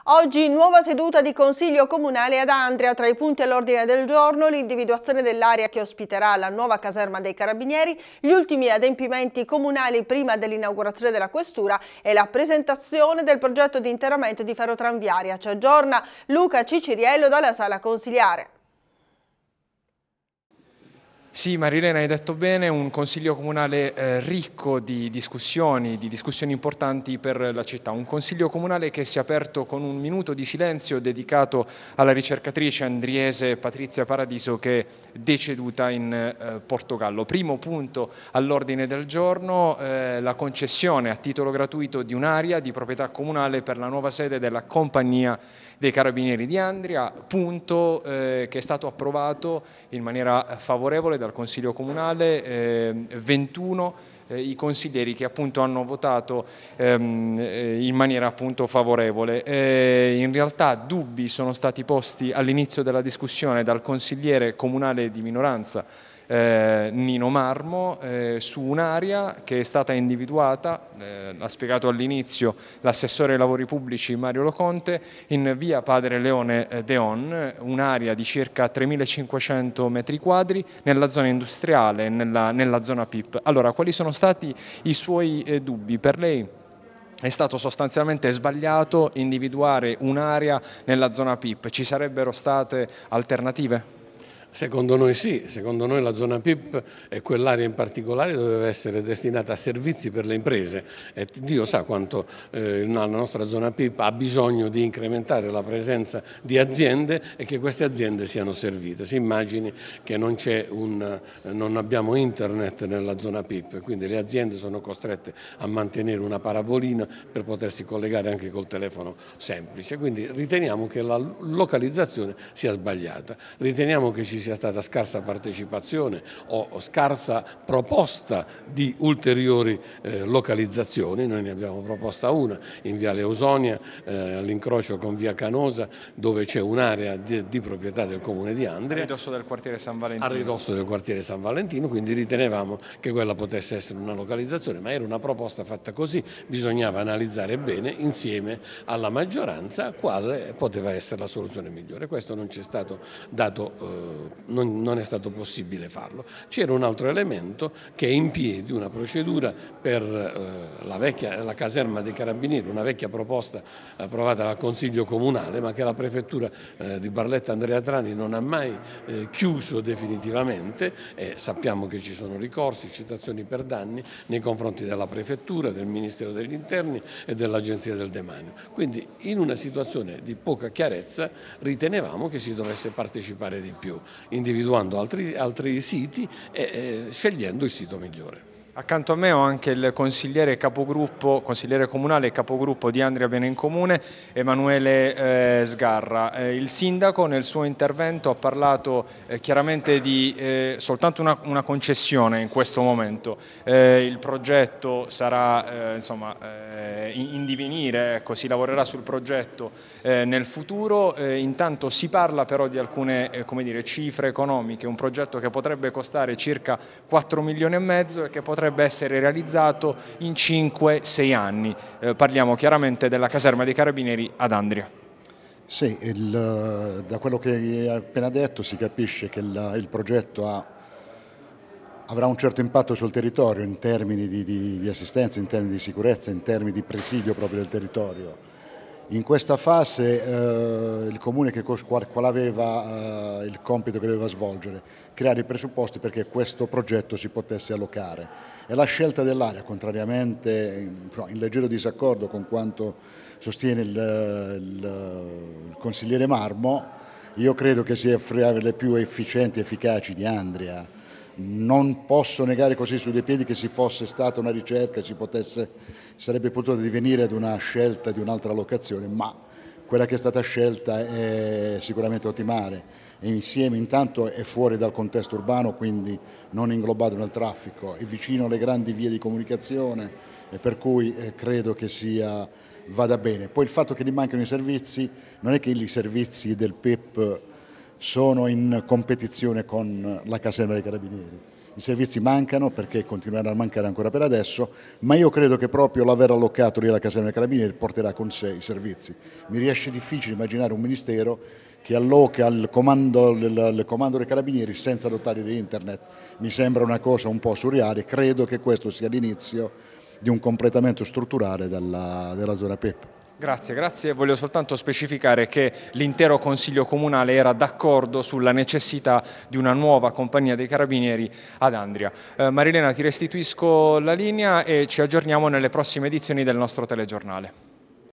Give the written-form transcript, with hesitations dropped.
Oggi nuova seduta di Consiglio Comunale ad Andria. Tra i punti all'ordine del giorno l'individuazione dell'area che ospiterà la nuova caserma dei Carabinieri, gli ultimi adempimenti comunali prima dell'inaugurazione della questura e la presentazione del progetto di interramento di ferrotranviaria. Ci aggiorna Luca Ciciriello dalla sala consiliare. Sì, Marilena, hai detto bene, un consiglio comunale ricco di discussioni importanti per la città. Un consiglio comunale che si è aperto con un minuto di silenzio dedicato alla ricercatrice andriese Patrizia Paradiso, che è deceduta in Portogallo. Primo punto all'ordine del giorno, la concessione a titolo gratuito di un'area di proprietà comunale per la nuova sede della Compagnia dei Carabinieri di Andria, punto che è stato approvato in maniera favorevole dal Consiglio Comunale, 21 i consiglieri che appunto hanno votato in maniera appunto favorevole. In realtà dubbi sono stati posti all'inizio della discussione dal consigliere comunale di minoranza Nino Marmo su un'area che è stata individuata, l'ha spiegato all'inizio l'assessore ai lavori pubblici Mario Loconte, in via Padre Leone Deon, un'area di circa 3.500 metri quadri nella zona industriale, nella zona PIP. Allora, quali sono stati i suoi dubbi? Per lei è stato sostanzialmente sbagliato individuare un'area nella zona PIP, ci sarebbero state alternative? Secondo noi sì, secondo noi la zona PIP e quell'area in particolare doveva essere destinata a servizi per le imprese e Dio sa quanto la nostra zona PIP ha bisogno di incrementare la presenza di aziende e che queste aziende siano servite. Si immagini che non abbiamo internet nella zona PIP, quindi le aziende sono costrette a mantenere una parabolina per potersi collegare anche col telefono semplice, quindi riteniamo che la localizzazione sia sbagliata, riteniamo che ci sia stata scarsa partecipazione o scarsa proposta di ulteriori localizzazioni. Noi ne abbiamo proposta una in Viale Ausonia, all'incrocio con Via Canosa, dove c'è un'area di proprietà del Comune di Andria. A ridosso del quartiere San Valentino. A ridosso del quartiere San Valentino, quindi ritenevamo che quella potesse essere una localizzazione, ma era una proposta fatta così, bisognava analizzare bene insieme alla maggioranza quale poteva essere la soluzione migliore. Questo non ci è stato dato, non è stato possibile farlo. C'era un altro elemento che è in piedi, una procedura per la caserma dei Carabinieri, una vecchia proposta approvata dal Consiglio Comunale, ma che la Prefettura di Barletta Andrea Trani non ha mai chiuso definitivamente, e sappiamo che ci sono ricorsi, citazioni per danni nei confronti della Prefettura, del Ministero degli Interni e dell'Agenzia del Demanio. Quindi in una situazione di poca chiarezza ritenevamo che si dovesse partecipare di più, individuando altri siti e scegliendo il sito migliore. Accanto a me ho anche il consigliere comunale e capogruppo di Andria Bene in Comune, Emanuele Sgarra. Il sindaco nel suo intervento ha parlato chiaramente di soltanto una concessione in questo momento. Il progetto sarà in divenire, ecco, si lavorerà sul progetto nel futuro. Intanto si parla però di alcune cifre economiche, un progetto che potrebbe costare circa 4 milioni e mezzo e che potrebbe essere realizzato in 5-6 anni. Parliamo chiaramente della caserma dei Carabinieri ad Andria. Sì, da quello che hai appena detto si capisce che il progetto avrà un certo impatto sul territorio in termini di assistenza, in termini di sicurezza, in termini di presidio proprio del territorio. In questa fase il Comune qual aveva il compito che doveva svolgere? Creare i presupposti perché questo progetto si potesse allocare. E la scelta dell'area, contrariamente, in leggero disaccordo con quanto sostiene il consigliere Marmo, io credo che sia fra le più efficienti e efficaci di Andria. Non posso negare così su dei piedi che se fosse stata una ricerca sarebbe potuta divenire ad una scelta di un'altra locazione, ma quella che è stata scelta è sicuramente ottimale e insieme intanto è fuori dal contesto urbano, quindi non inglobato nel traffico, è vicino alle grandi vie di comunicazione e per cui credo che vada bene. Poi il fatto che gli mancano i servizi non è che i servizi del PIP sono in competizione con la caserma dei Carabinieri. I servizi mancano perché continueranno a mancare ancora per adesso, ma io credo che proprio l'aver allocato lì la caserma dei Carabinieri porterà con sé i servizi. Mi riesce difficile immaginare un ministero che alloca il comando dei Carabinieri senza dotare di internet. Mi sembra una cosa un po' surreale, credo che questo sia l'inizio di un completamento strutturale della zona PEP. Grazie. Voglio soltanto specificare che l'intero Consiglio Comunale era d'accordo sulla necessità di una nuova compagnia dei Carabinieri ad Andria. Marilena, ti restituisco la linea e ci aggiorniamo nelle prossime edizioni del nostro telegiornale.